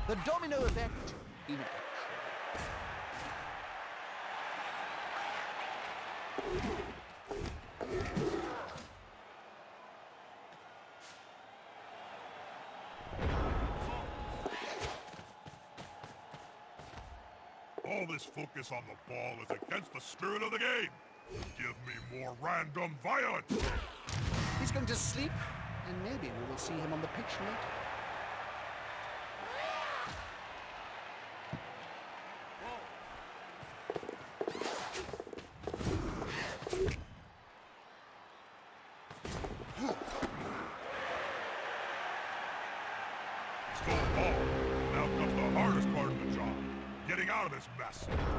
The domino effect in action. All this focus on the ball is against the spirit of the game. Give me more random violence. He's going to sleep, and maybe we will see him on the pitch later. Stole the ball. Now comes the hardest part of the job. Getting out of this mess.